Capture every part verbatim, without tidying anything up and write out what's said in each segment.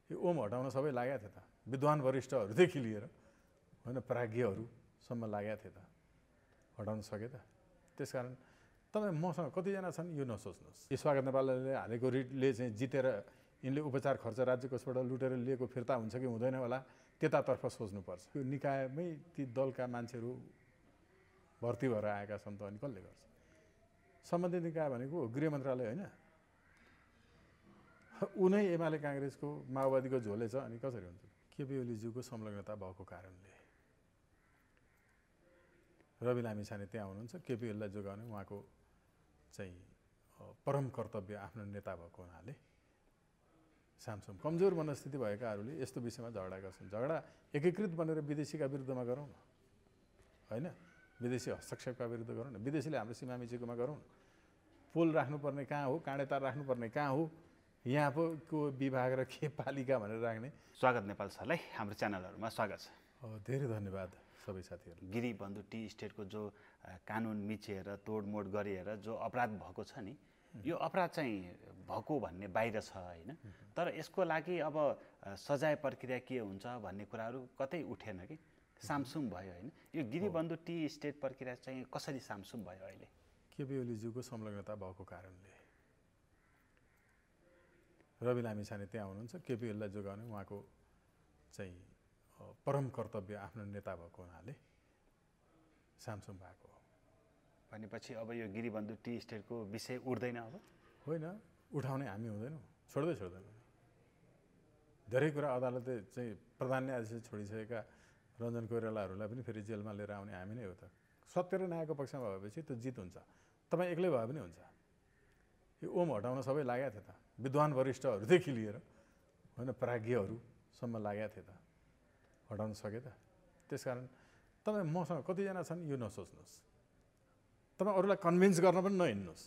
यो ओम हटाउन सबै लागेका थिए त, विद्वान वरिष्ठहरूदेखि लिएर होइन प्राज्ञहरूसम्म लागेका थिए त, हटाउन सके त। त्यसकारण तपाईँ मसँग कतिजना छन् यो नसोच्नुहोस्। यो स्वागत नेपालले हालेको रिटले चाहिँ जितेर यिनले उपचार खर्च राज्य कोषबाट लुटेर लिएको फिर्ता हुन्छ कि हुँदैन होला त्यतातर्फ सोच्नुपर्छ। यो निकायमै ती दलका मान्छेहरू भर्ती भएर आएका छन् त अनि कसले गर्छ? सम्बन्धित निकाय भनेको गृह मन्त्रालय होइन, उनै एमाले काङ्ग्रेसको माओवादीको झोले छ अनि कसरी हुन्छ? केपी ओलीज्यूको संलग्नता भएको कारणले रवि लामिछाने त्यहाँ हुनुहुन्छ, केपी ओलीलाई जोगाउने उहाँको चाहिँ परम कर्तव्य आफ्नो नेता भएको हुनाले सामसुम कमजोर मनस्थिति भएकाहरूले यस्तो विषयमा झगडा गर्छन्। झगडा एकीकृत बनेर विदेशीका विरुद्धमा गरौँ न, होइन विदेशी हस्तक्षेपका विरुद्ध गरौँ न, विदेशीले हाम्रो सीमा मिचेकोमा गरौँ न। पोल राख्नुपर्ने कहाँ हो, काँडेतार राख्नुपर्ने कहाँ हो, यहाँ को विभाग र के पालिका भनेर राख्ने। स्वागत नेपाल सरलाई हाम्रो च्यानलहरूमा स्वागत छ। धेरै धन्यवाद सबै साथीहरू। गिरी बन्धु टी स्टेटको जो कानुन मिचेर तोडमोड गरिएर जो अपराध भएको छ नि, यो अपराध चाहिँ भएको भन्ने बाहिर छ होइन, तर यसको लागि अब सजाय प्रक्रिया के हुन्छ भन्ने कुराहरू कतै उठेन कि सामसुम भयो होइन। यो गिरी बन्धु टी स्टेट प्रक्रिया चाहिँ कसरी सामसुम भयो अहिले? केपी ओलीज्यूको संलग्नता भएको कारणले रवि लामिछाने त्यहाँ हुनुहुन्छ, केपी ओलीलाई जोगाउने उहाँको चाहिँ परम कर्तव्य आफ्नो नेता भएको हुनाले सामसुम भएको हो। भनेपछि अब यो गिरीबन्धु टी स्टेटको विषय उठ्दैन? अब होइन, उठाउने हामी हुँदैनौँ, छोड्दै छोड्दैनौँ। धेरै कुरा अदालतले चाहिँ प्रधान न्यायाधीश छोडिसकेका रञ्जन कोइरालाहरूलाई पनि फेरि जेलमा लिएर आउने हामी नै हो त। सत्य र न्यायको पक्षमा भएपछि त्यो जित हुन्छ, तपाईँ एक्लै भए पनि हुन्छ। यो ओम हटाउन सबै लागेका थिए त, विद्वान वरिष्ठहरूदेखि लिएर होइन प्राज्ञहरूसम्म लागेका थिए त, हटाउन सके त। त्यसकारण तपाईँ मसँग कतिजना छन् यो नसोच्नुहोस्। तपाईँ अरूलाई कन्भिन्स गर्न पनि नहिँड्नुहोस्।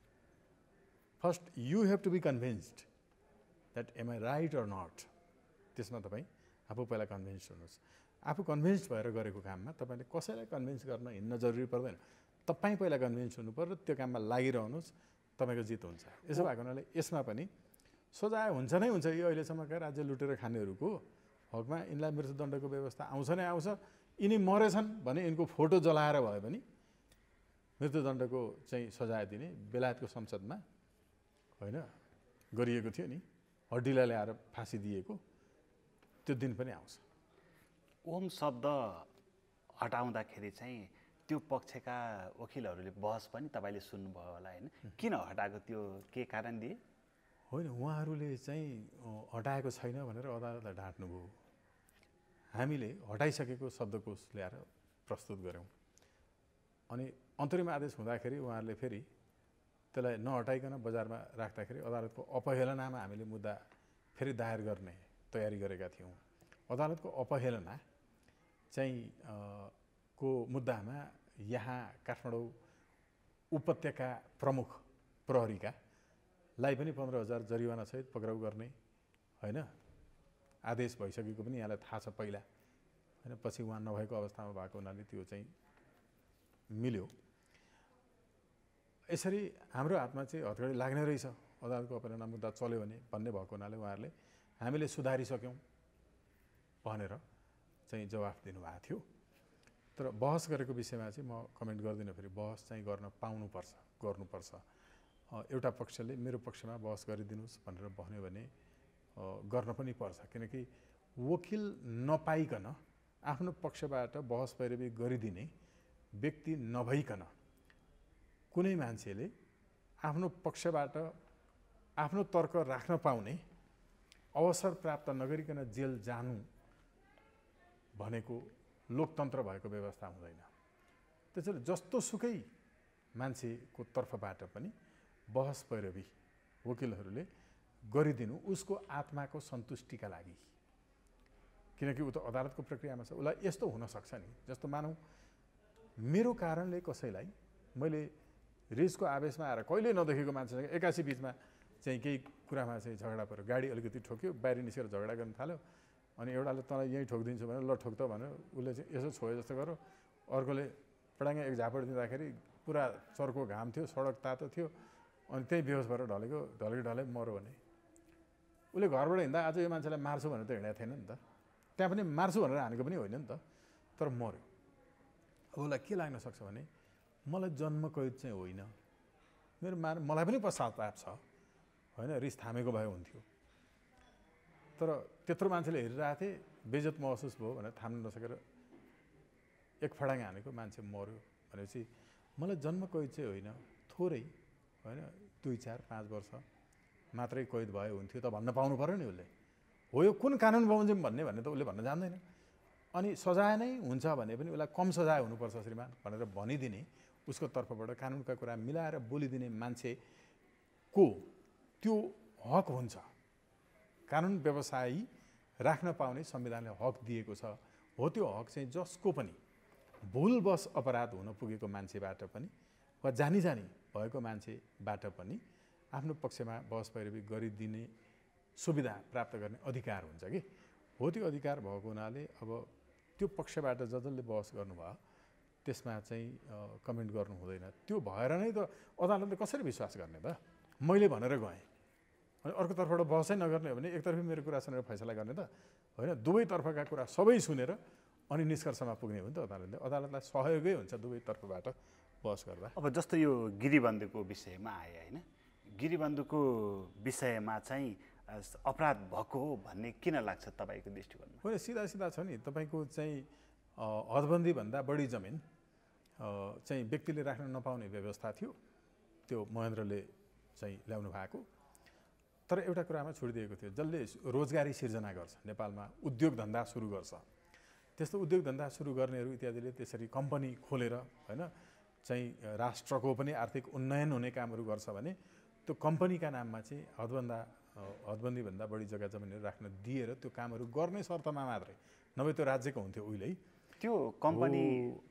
First you have to be convinced that am I right or not. त्यसमा तपाईँ आफू पहिला कन्भिन्स हुनुहोस्। आफू कन्भिन्स भएर गरेको काममा तपाईँले कसैलाई कन्भिन्स गर्न हिँड्न जरुरी पर्दैन। तपाईँ पहिला कन्भिन्स हुनु पर्यो, त्यो काममा लागिरहनुहोस्, तपाईँको जित हुन्छ। यसो भएको हुनाले यसमा पनि सजाय हुन्छ नै हुन्छ। यो अहिलेसम्मका राज्य लुटेर खानेहरूको हकमा यिनलाई मृत्युदण्डको व्यवस्था आउँछ नै आउँछ। यिनी मरेछन् भने यिनको फोटो जलाएर भए पनि मृत्युदण्डको चाहिँ सजाय दिने बेलायतको संसदमा होइन गरिएको थियो नि, हड्डीलाई ल्याएर फाँसी दिएको, त्यो दिन पनि आउँछ। ओम शब्द हटाउँदाखेरि चाहिँ त्यो पक्षका वकिलहरूले बहस पनि तपाईँले सुन्नुभयो होला होइन, किन हटाएको, त्यो के कारण दिए? होइन, उहाँहरूले चाहिँ हटाएको छैन भनेर अदालतलाई ढाँट्नुभयो। हामीले हटाइसकेको शब्दकोश ल्याएर प्रस्तुत गऱ्यौँ अनि अन्तरिम आदेश हुँदाखेरि उहाँहरूले फेरि त्यसलाई नहटाइकन बजारमा राख्दाखेरि अदालतको अपहेलनामा हामीले मुद्दा फेरि दायर गर्ने तयारी गरेका थियौँ। अदालतको अपहेलना चाहिँ को मुद्दामा यहाँ काठमाडौँ उपत्यका प्रमुख प्रहरीका लाई पनि पन्ध्र हजार जरिवाना सहित पक्राउ गर्ने होइन आदेश भइसकेको पनि यहाँलाई थाहा छ पहिला होइन। पछि उहाँ नभएको अवस्थामा भएको हुनाले त्यो चाहिँ मिल्यो। यसरी हाम्रो हातमा चाहिँ हतकडी लाग्ने रहेछ, अदालतको अपहेलना मुद्दा चल्यो भने भन्ने भएको हुनाले उहाँहरूले हामीले सुधारिसक्यौँ भनेर चाहिँ जवाफ दिनुभएको थियो। तर बहस गरेको विषयमा चाहिँ म कमेन्ट गर्दिनँ। फेरि बहस चाहिँ गर्न पाउनुपर्छ, गर्नुपर्छ। एउटा पक्षले मेरो पक्षमा बहस गरिदिनुहोस् भनेर भन्यो भने गर्न पनि पर्छ, किनकि वकिल नपाइकन आफ्नो पक्षबाट बहस पैरवी गरिदिने व्यक्ति नभइकन कुनै मान्छेले आफ्नो पक्षबाट आफ्नो तर्क राख्न पाउने अवसर प्राप्त नगरिकन जेल जानु भनेको लोकतन्त्र भएको व्यवस्था हुँदैन। त्यसैले जस्तो सुकै मान्छेको तर्फबाट पनि बहस पैरवी वकिलहरूले गरिदिनु उसको आत्माको सन्तुष्टिका लागि, किनकि ऊ त अदालतको प्रक्रियामा छ। उसलाई यस्तो हुनसक्छ नि, जस्तो मानौँ मेरो कारणले कसैलाई मैले रिसको आवेशमा आएर कहिले नदेखेको मान्छेसँग एकासी बिचमा चाहिँ केही कुरामा चाहिँ झगडा पऱ्यो, गाडी अलिकति ठोक्यो, बाहिर निस्केर झगडा गर्न थाल्यो, अनि एउटाले तँलाई यहीँ ठोकिदिन्छु भने ल ठोक त भनेर उसले चाहिँ यसो छोयो जस्तो गऱ्यो, अर्कोले पडाङ्ग एक झापड दिँदाखेरि पुरा चर्को घाम थियो, सडक तातो थियो, अनि त्यही बेहोस भएर ढलेको ढलेको ढले मऱ्यो भने उसले घरबाट हिँड्दा आज यो मान्छेलाई मार्छु भनेर त हिँडेको थिएन नि त, त्यहाँ पनि मार्छु भनेर हानेको पनि होइन नि त, तर मर्यो। अब उसलाई के लाग्न सक्छ भने मलाई जन्म कैद चाहिँ होइन, मेरो मार मलाई पनि पश्चाताप छ होइन, रिस थामेको भए हुन्थ्यो, तर त्यत्रो मान्छेले हेरिरहेको थिएँ बेइज्जत महसुस भयो भनेर थाम्न नसकेर एक फडाङ हानेको मान्छे मर्यो भनेपछि मलाई जन्म कैद चाहिँ होइन, थोरै होइन दुई चार पाँच वर्ष मात्रै कैद भए हुन्थ्यो त भन्न पाउनु पऱ्यो नि उसले। हो यो कुन कानुन बमोजिम भन्ने भन्ने त उसले भन्न जान्दैन। अनि सजाय नै हुन्छ भने पनि उसलाई कम सजाय हुनुपर्छ श्रीमान भनेर भनिदिने, उसको तर्फबाट कानुनका कुरा मिलाएर बोलिदिने मान्छेको त्यो हक हुन्छ। कानुन व्यवसायी राख्न पाउने संविधानले हक दिएको छ। हो त्यो हक चाहिँ जसको पनि भुलवश अपराध हुन पुगेको मान्छेबाट पनि वा जानी जानी भएको मान्छेबाट पनि आफ्नो पक्षमा बहस पैरवी गरिदिने सुविधा प्राप्त गर्ने अधिकार हुन्छ कि। हो त्यो अधिकार भएको हुनाले अब त्यो पक्षबाट ज जसले बहस गर्नुभयो त्यसमा चाहिँ कमेन्ट गर्नु हुँदैन। त्यो भएर नै त अदालतले कसरी विश्वास गर्ने त? मैले भनेर गएँ अनि अर्कोतर्फबाट बहसै नगर्ने हो भने एकतर्फी मेरो कुरा सुनेर फैसला गर्ने त होइन। दुवैतर्फका कुरा सबै सुनेर अनि निष्कर्षमा पुग्ने हो नि त अदालतले। अदालतलाई सहयोगै हुन्छ दुवैतर्फबाट बहस गर्दा। अब जस्तो यो गिरीबन्धुको विषयमा आयो होइन, गिरीबन्धुको विषयमा चाहिँ अपराध भएको हो भन्ने किन लाग्छ तपाईँको दृष्टिकोणमा? होइन, सिधा सिधा छ नि, तपाईँको चाहिँ हदबन्दीभन्दा बढी जमिन चाहिँ व्यक्तिले राख्न नपाउने व्यवस्था थियो, त्यो महेन्द्रले चाहिँ ल्याउनु भएको। तर एउटा कुरामा छोडिदिएको थियो, जसले रोजगारी सिर्जना गर्छ नेपालमा, उद्योग धन्दा सुरु गर्छ, त्यस्तो उद्योग धन्दा सुरु गर्नेहरू इत्यादिले त्यसरी कम्पनी खोलेर होइन चाहिँ राष्ट्रको पनि आर्थिक उन्नयन हुने कामहरू गर्छ भने त्यो कम्पनीका नाममा चाहिँ हदबन्दा हदबन्दीभन्दा बढी जग्गा जमिनहरू राख्न दिएर त्यो कामहरू गर्ने शर्तमा मात्रै, नभए त्यो राज्यको हुन्थ्यो उहिल्यै। त्यो कम्पनी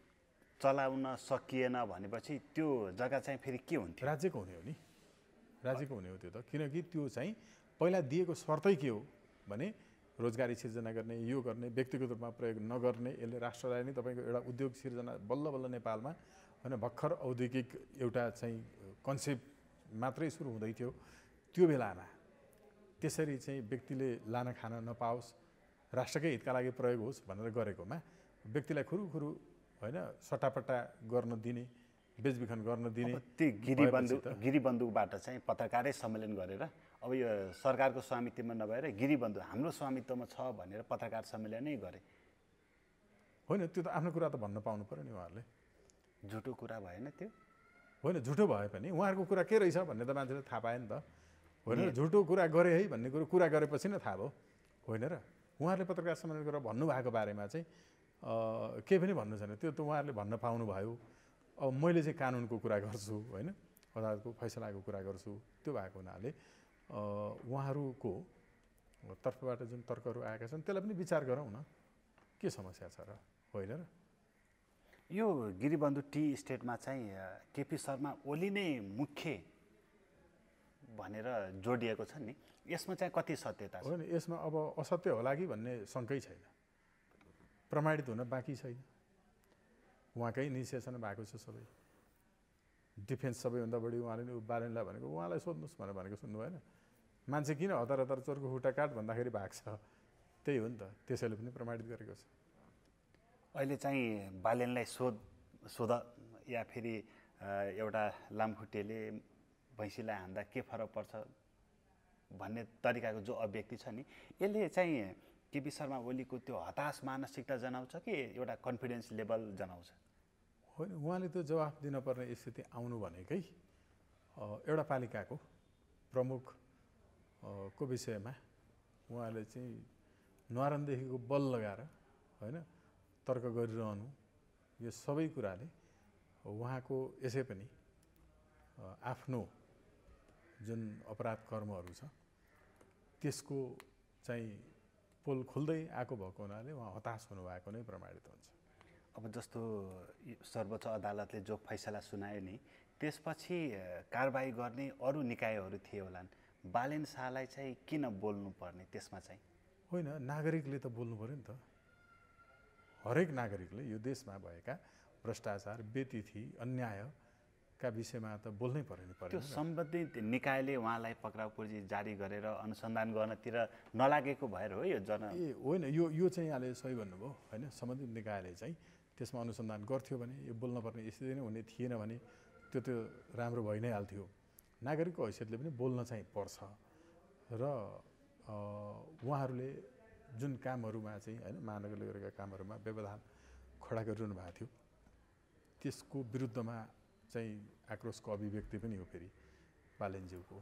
चलाउन सकिएन भनेपछि त्यो जग्गा चाहिँ फेरि के हुन्थ्यो? राज्यको हुने हो नि, राज्यको हुने हो त्यो त। किनकि त्यो चाहिँ पहिला दिएको शर्तै के हो भने रोजगारी सिर्जना गर्ने, यो गर्ने, व्यक्तिगत रूपमा प्रयोग नगर्ने, यसले राष्ट्रलाई नै तपाईँको एउटा उद्योग सिर्जना बल्ल बल्ल नेपालमा होइन भर्खर औद्योगिक एउटा चाहिँ कन्सेप्ट मात्रै सुरु हुँदै थियो त्यो बेलामा त्यसरी चाहिँ व्यक्तिले लान खान नपाओस्, राष्ट्रकै हितका लागि प्रयोग होस् भनेर गरेकोमा व्यक्तिलाई खुरुखुरु होइन सट्टापट्टा गर्न दिने, बेचबिखन गर्न दिने। त्यो गिरीबन्धु गिरीबन्धुबाट चाहिँ पत्रकारै सम्मेलन गरेर अब यो सरकारको स्वामित्वमा नभएर गिरीबन्धु हाम्रो स्वामित्वमा छ भनेर पत्रकार सम्मेलनै गरे होइन। त्यो त आफ्नो कुरा त भन्न पाउनु पऱ्यो नि उहाँहरूले। झुटो कुरा भएन त्यो? होइन, झुटो भए पनि उहाँहरूको कुरा के रहेछ भन्ने त मान्छेले थाहा पायो नि त होइन। झुटो कुरा गरे है भन्ने कुरो कुरा गरेपछि नै थाहा भयो होइन र। उहाँहरूले पत्रकार सम्मेलन गरेर भन्नुभएको बारेमा चाहिँ केही पनि भन्नु छैन, त्यो त उहाँहरूले भन्न पाउनुभयो। अब मैले चाहिँ कानुनको कुरा गर्छु होइन, अदालतको फैसलाको कुरा गर्छु, त्यो भएको हुनाले उहाँहरूको तर्फबाट जुन तर्कहरू आएका छन् त्यसलाई पनि विचार गरौँ न, के समस्या छ र होइन र। यो गिरीबन्धु टी स्टेटमा चाहिँ केपी शर्मा ओली नै मुख्य भनेर जोडिएको छ नि, यसमा चाहिँ कति सत्यता छ? होइन, यसमा अब असत्य होला कि भन्ने शङ्कै छैन, प्रमाणित हुन बाँकी छैन। उहाँकै इनिसिएसन भएको छ सबै, डिफेन्स सबैभन्दा बढी उहाँले बालेनलाई भनेको उहाँलाई सोध्नुहोस् भनेर भनेको सुन्नु भएन? मान्छे किन हतार हतार चोरको खुट्टा काट भन्दाखेरि भाग्छ, त्यही हो नि त, त्यसैले पनि प्रमाणित गरेको छ। अहिले चाहिँ बालेनलाई सोध सोध या फेरि एउटा लामखुट्टेले भैँसीलाई हान्दा के फरक पर्छ भन्ने तरिकाको जो अभिव्यक्ति छ नि, यसले चाहिँ केपी शर्मा ओलीको त्यो हताश मानसिकता जनाउँछ कि एउटा कन्फिडेन्स लेभल जनाउँछ? होइन, उहाँले त्यो जवाफ दिनपर्ने स्थिति आउनु भनेकै एउटा पालिकाको प्रमुख को विषयमा उहाँले चाहिँ न्वारानदेखिको बल लगाएर होइन तर्क गरिरहनु, यो सबै कुराले उहाँको यसै पनि आफ्नो जुन अपराध कर्महरू छ त्यसको चाहिँ पोल खोल्दै आएको भएको हुनाले उहाँ हताश हुनुभएको नै प्रमाणित हुन्छ। अब जस्तो सर्वोच्च अदालतले जो फैसला सुनायो नि, त्यसपछि कारबाही गर्ने अरू निकायहरू थिए होलान्, बालेन शाहलाई चाहिँ किन बोल्नु पर्ने त्यसमा चाहिँ? होइन, नागरिकले त बोल्नु पऱ्यो नि त। हरेक नागरिकले यो देशमा भएका भ्रष्टाचार, बेतिथि, अन्याय का विषयमा त बोल्नै पर्यो नि त्यो पर्यो सम्बन्धित निकायले उहाँलाई पक्राउ पूर्जी जारी गरेर अनुसन्धान गर्नतिर नलागेको भएर हो यो जन ए होइन यो यो चाहिँ यहाँले सही भन्नुभयो होइन सम्बन्धित निकायले चाहिँ त्यसमा अनुसन्धान गर्थ्यो भने यो बोल्नुपर्ने स्थिति नै हुने थिएन भने त्यो त्यो राम्रो भइ नै हाल्थ्यो नागरिकको हैसियतले पनि बोल्न चाहिँ पर्छ र उहाँहरूले जुन कामहरूमा चाहिँ होइन महानगरले गरेका कामहरूमा व्यवधान खडा गरिरहनु भएको थियो त्यसको विरुद्धमा चाहिँ आक्रोशको अभिव्यक्ति पनि हो फेरि बालेनज्यूको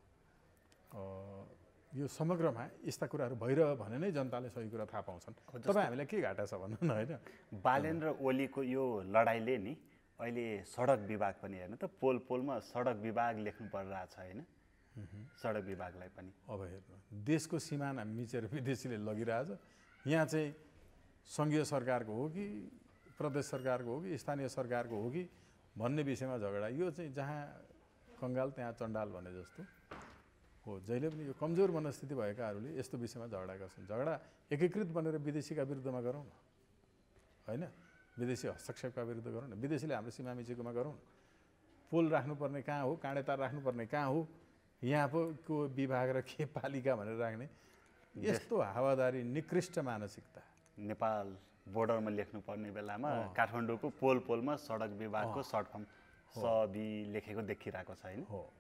यो समग्रमा यस्ता कुराहरू भइरह्यो भने नै जनताले सही कुरा थाहा पाउँछन् तपाईँ हामीलाई के घाटा छ भन्नु न होइन बालेन र ओलीको यो लडाइँले नि अहिले सडक विभाग पनि हेर्नु त पोल पोलमा सडक विभाग लेख्नु परिरहेछ होइन सडक विभागलाई पनि अब हेर्नु देशको सिमाना मिचेर विदेशीले लगिरहेछ यहाँ चाहिँ सङ्घीय सरकारको हो कि प्रदेश सरकारको हो कि स्थानीय सरकारको हो कि भन्ने विषयमा झगडा यो चाहिँ जहाँ कङ्गाल त्यहाँ चण्डाल भने जस्तो हो जहिले पनि यो कमजोर मनस्थिति भएकाहरूले यस्तो विषयमा झगडा गर्छन् झगडा एकीकृत बनेर विदेशीका विरुद्धमा गरौँ न होइन विदेशी हस्तक्षेपका विरुद्ध गरौँ न विदेशीले हाम्रो सीमा मिचेकोमा गरौँ न पोल राख्नुपर्ने कहाँ हो काँडे तार राख्नुपर्ने कहाँ हो यहाँको विभाग र के पालिका भनेर राख्ने यस्तो हावादारी निकृष्ट मानसिकता नेपाल बोर्डरमा लेख्नुपर्ने बेलामा काठमाडौँको पोल पोलमा सडक विभागको सर्ट फर्म सबी लेखेको देखिरहेको छ होइन हो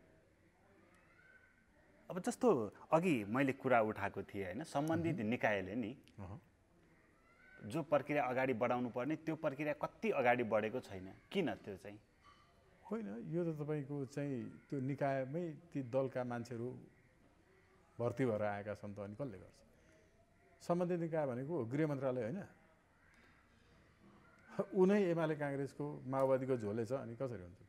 अब जस्तो अघि मैले कुरा उठाएको थिएँ होइन सम्बन्धित निकायले नि जो प्रक्रिया अगाडि बढाउनु पर्ने त्यो प्रक्रिया कति अगाडि बढेको छैन किन त्यो चाहिँ होइन यो त तपाईँको चाहिँ त्यो निकायमै ती दलका मान्छेहरू भर्ती भएर आएका छन् त अनि कसले गर्छ सम्बन्धित निकाय भनेको गृह मन्त्रालय होइन उनै एमाले काङ्ग्रेसको माओवादीको झोले छ अनि कसरी हुन्छ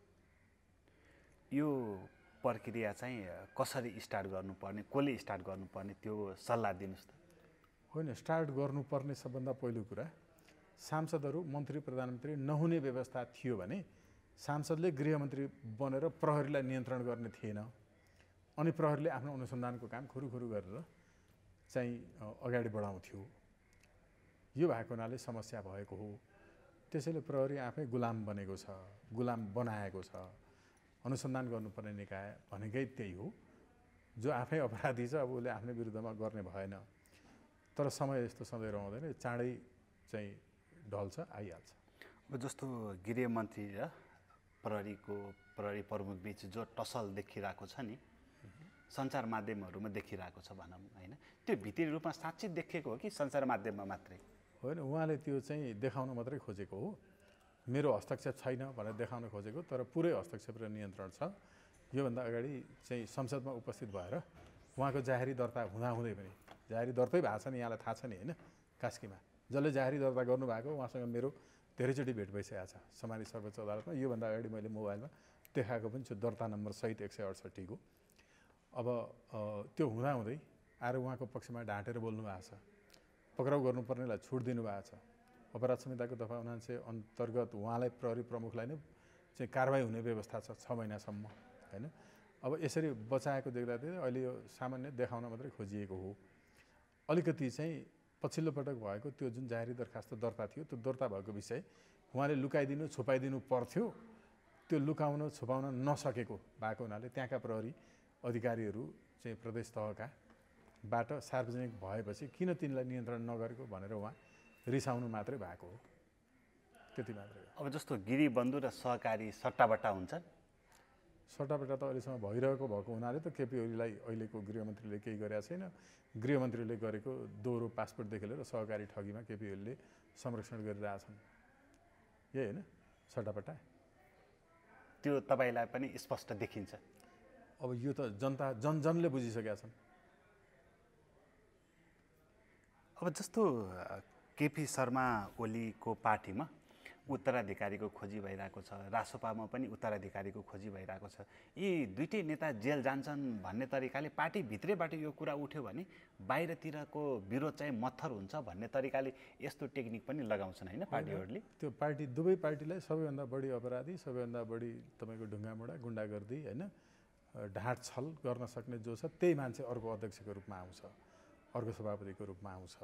यो प्रक्रिया चाहिँ कसरी स्टार्ट गर्नुपर्ने कसले स्टार्ट गर्नुपर्ने त्यो सल्लाह दिनुहोस् त होइन स्टार्ट गर्नुपर्ने सबभन्दा पहिलो कुरा सांसदहरू मन्त्री प्रधानमन्त्री नहुने व्यवस्था थियो भने सांसदले गृहमन्त्री बनेर प्रहरीलाई नियन्त्रण गर्ने थिएन अनि प्रहरीले आफ्नो अनुसन्धानको काम खुरुखुरु गरेर चाहिँ अगाडि बढाउँथ्यो यो भएको हुनाले समस्या भएको हो त्यसैले प्रहरी आफै गुलाम बनेको छ गुलाम बनाएको छ अनुसन्धान गर्नुपर्ने निकाय भनेकै त्यही हो जो आफै अपराधी छ अब उसले आफ्नै विरुद्धमा गर्ने भएन तर समय यस्तो सधैँ रहँदैन चाँडै चाहिँ ढल्छ आइहाल्छ अब जस्तो गृहमन्त्री र प्रहरीको प्रहरी प्रमुख बिच जो टसल देखिरहेको छ नि सञ्चार माध्यमहरूमा देखिरहेको छ भनौँ होइन त्यो भित्री रूपमा साँच्चै देखेको हो कि सञ्चार माध्यममा मात्रै होइन उहाँले त्यो चाहिँ देखाउन मात्रै खोजेको हो मेरो हस्तक्षेप छैन भनेर देखाउन खोजेको तर पुरै हस्तक्षेप र नियन्त्रण छ योभन्दा अगाडि चाहिँ संसदमा उपस्थित भएर उहाँको जाहेरी दर्ता हुँदाहुँदै पनि जाहेरी दर्तै भएको छ नि यहाँलाई थाहा छ नि होइन कास्कीमा जसले जाहेरी दर्ता गर्नुभएको उहाँसँग मेरो धेरैचोटि भेट भइसकेको छ समानी सर्वोच्च अदालतमा योभन्दा अगाडि मैले मोबाइलमा देखाएको पनि छु दर्ता नम्बर सहित एक सय अडसट्ठीको अब त्यो हुँदाहुँदै आएर उहाँको पक्षमा ढाँटेर बोल्नु भएको छ पक्राउ गर्नुपर्नेलाई छुट दिनुभएको छ अपराध संहिताको दफा उनान्सय अन्तर्गत उहाँलाई प्रहरी प्रमुखलाई नै चाहिँ कारवाही हुने व्यवस्था छ छ महिनासम्म होइन अब यसरी बचाएको देख्दा चाहिँ अहिले यो सामान्य देखाउन मात्रै खोजिएको हो अलिकति चाहिँ पछिल्लो पटक भएको त्यो जुन जाहेरी दरखास्त दर्ता थियो त्यो दर्ता भएको विषय उहाँले लुकाइदिनु छुपाइदिनु पर्थ्यो त्यो लुकाउन छुपाउन नसकेको भएको हुनाले त्यहाँका प्रहरी अधिकारीहरू चाहिँ प्रदेश तहका बाट सार्वजनिक भएपछि किन तिनलाई नियन्त्रण नगरेको भनेर उहाँ रिसाउनु मात्रै भएको हो त्यति मात्रै अब जस्तो गिरीबन्धु र सहकारी सट्टाबट्टा हुन्छ सट्टाबट्टा त अहिलेसम्म भइरहेको भएको हुनाले त केपी ओलीलाई अहिलेको गृहमन्त्रीले केही गरेका छैन गृहमन्त्रीले गरेको दोहोरो पासपोर्टदेखि लिएर सहकारी ठगीमा केपी ओलीले संरक्षण गरिरहेछन् यही होइन सट्टाबट्टा त्यो तपाईँलाई पनि स्पष्ट देखिन्छ अब यो त जनता जनजनले बुझिसकेका छन् अब जस्तो केपी शर्मा ओलीको पार्टीमा उत्तराधिकारीको खोजी भइरहेको छ रासोपामा पनि उत्तराधिकारीको खोजी भइरहेको छ यी दुईटै नेता जेल जान्छन् भन्ने तरिकाले पार्टीभित्रैबाट यो कुरा उठ्यो भने बाहिरतिरको विरोध चाहिँ मत्थर हुन्छ भन्ने तरिकाले यस्तो टेक्निक पनि लगाउँछन् होइन पार्टीहरूले त्यो पार्टी दुवै पार्टीलाई सबैभन्दा बढी अपराधी सबैभन्दा बढी तपाईँको ढुङ्गामुढा गुन्डागर्दी होइन ढाँट छल गर्न सक्ने जो छ त्यही मान्छे अर्को अध्यक्षको रूपमा आउँछ अर्को सभापतिको रूपमा आउँछ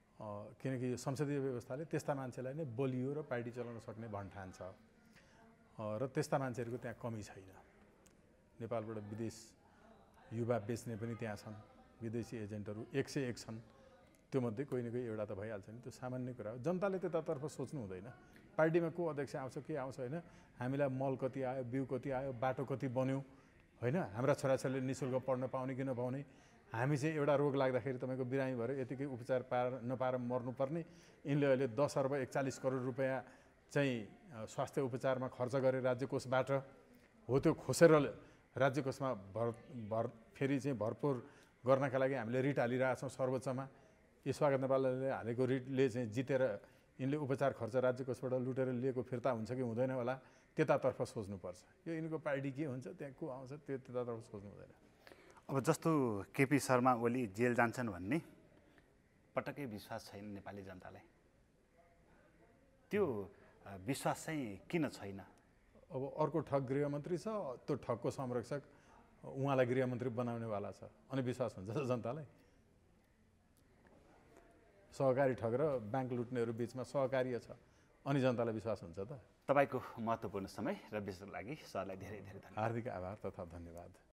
किनकि यो संसदीय व्यवस्थाले त्यस्ता मान्छेलाई नै बलियो र पार्टी चलाउन सक्ने भन्ठान्छ र त्यस्ता मान्छेहरूको त्यहाँ कमी छैन। नेपालबाट विदेश युवा बेच्ने पनि त्यहाँ छन्, विदेशी एजेन्टहरू एक सय एक छन्, त्योमध्ये कोही न कोही एउटा त भइहाल्छ नि, त्यो सामान्य कुरा हो। जनताले त्यतातर्फ सोच्नु हुँदैन पार्टीमा को अध्यक्ष आउँछ के आउँछ होइन, हामीलाई मल कति आयो, बिउ कति आयो, बाटो कति बन्यो होइन, हाम्रा छोराछोरीले नि शुल्क पढ्न पाउने कि नपाउने, हामी चाहिँ एउटा रोग लाग्दाखेरि तपाईँको बिरामी भएर यतिकै उपचार पाएर नपाएर मर्नुपर्ने, यिनले अहिले दस अर्ब एकचालिस करोड रुपियाँ चाहिँ स्वास्थ्य उपचारमा खर्च गरे राज्य कोषबाट, हो त्यो खोसेर राज्य कोषमा भर भर फेरि चाहिँ भरपुर गर्नका लागि हामीले रिट हालिरहेछौँ सर्वोच्चमा। यो स्वागत नेपालले हालेको रिटले चाहिँ जितेर यिनले उपचार खर्च राज्य कोषबाट लुटेर लिएको फिर्ता हुन्छ कि हुँदैन होला, त्यतातर्फ सोच्नुपर्छ। यो यिनको पार्टी के हुन्छ, त्यहाँ को आउँछ, त्यो त्यतातर्फ सोच्नु हुँदैन। अब जस्तो केपी शर्मा ओली जेल जान्छन् भन्ने पटक्कै विश्वास छैन नेपाली जनतालाई, त्यो विश्वास चाहिँ किन छैन? अब अर्को ठग गृहमन्त्री छ, त्यो ठगको संरक्षक उहाँलाई गृहमन्त्री बनाउनेवाला छ, अनि विश्वास हुन्छ त जनतालाई? सहकारी ठग र ब्याङ्क लुट्नेहरू बिचमा सहकार्य छ, अनि जनतालाई विश्वास हुन्छ त? तपाईँको महत्त्वपूर्ण समय र विषयको लागि सरलाई धेरै धेरै धन्यवाद। हार्दिक आभार तथा धन्यवाद।